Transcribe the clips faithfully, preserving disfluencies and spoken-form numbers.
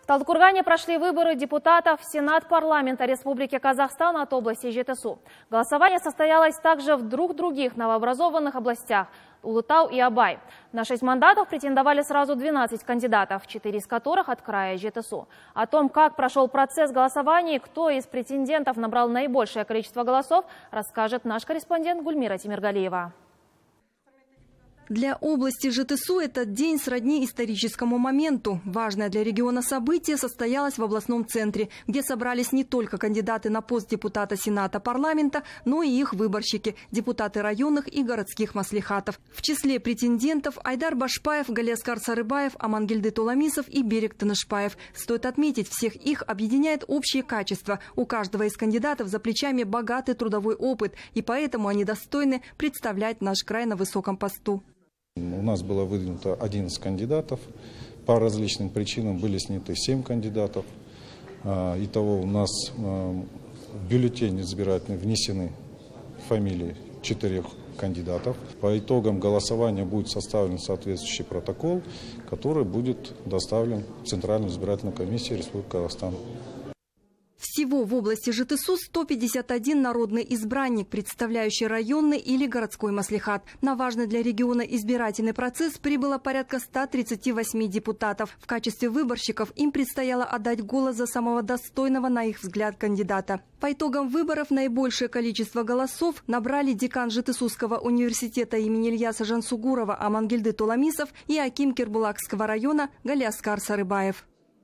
Талдыкургане прошли выборы депутатов в Сенат парламента Республики Казахстан от области Жетысу. Голосование состоялось также в двух других новообразованных областях – Улытау и Абай. На шесть мандатов претендовали сразу двенадцать кандидатов, четыре из которых от края Жетысу. О том, как прошел процесс голосования и кто из претендентов набрал наибольшее количество голосов, расскажет наш корреспондент Гульмира Тимиргалиева. Для области Жетысу этот день сродни историческому моменту. Важное для региона событие состоялось в областном центре, где собрались не только кандидаты на пост депутата Сената парламента, но и их выборщики, депутаты районных и городских маслихатов. В числе претендентов Айдар Башпаев, Галиаскар Сарыбаев, Амангельды Толамисов и Берик Тынышпаев. Стоит отметить, всех их объединяет общее качество. У каждого из кандидатов за плечами богатый трудовой опыт, и поэтому они достойны представлять наш край на высоком посту. У нас было выдвинуто одиннадцать кандидатов. По различным причинам были сняты семь кандидатов. Итого у нас в бюллетень избирательный внесены фамилии четырех кандидатов. По итогам голосования будет составлен соответствующий протокол, который будет доставлен в Центральную избирательную комиссию Республики Казахстан. Всего в области Жетысу сто пятьдесят один народный избранник, представляющий районный или городской маслихат. На важный для региона избирательный процесс прибыло порядка ста тридцати восьми депутатов. В качестве выборщиков им предстояло отдать голос за самого достойного, на их взгляд, кандидата. По итогам выборов наибольшее количество голосов набрали декан Жетысусского университета имени Ильяса Жансугурова Амангельды Толамисов и аким Кербулакского района Галиаскар Сарыбаев.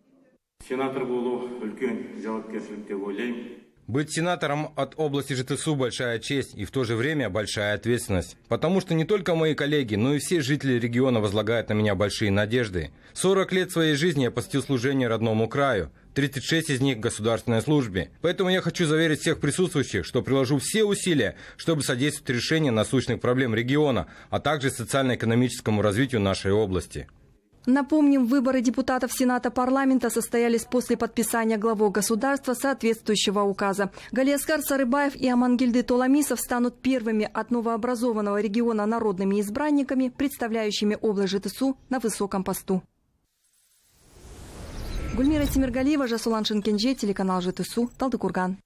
Быть сенатором от области Жетысу – большая честь и в то же время большая ответственность. Потому что не только мои коллеги, но и все жители региона возлагают на меня большие надежды. сорок лет своей жизни я посвятил служению родному краю, тридцать шесть из них в государственной службе. Поэтому я хочу заверить всех присутствующих, что приложу все усилия, чтобы содействовать решению насущных проблем региона, а также социально-экономическому развитию нашей области. Напомним, выборы депутатов Сената парламента состоялись после подписания главой государства соответствующего указа. Галиаскар Сарыбаев и Амангельды Толамисов станут первыми от новообразованного региона народными избранниками, представляющими область Жетысу на высоком посту. Гульмира Тимиргалиева, Жасулан Шенкенже, телеканал Жетысу, Талдыкурган.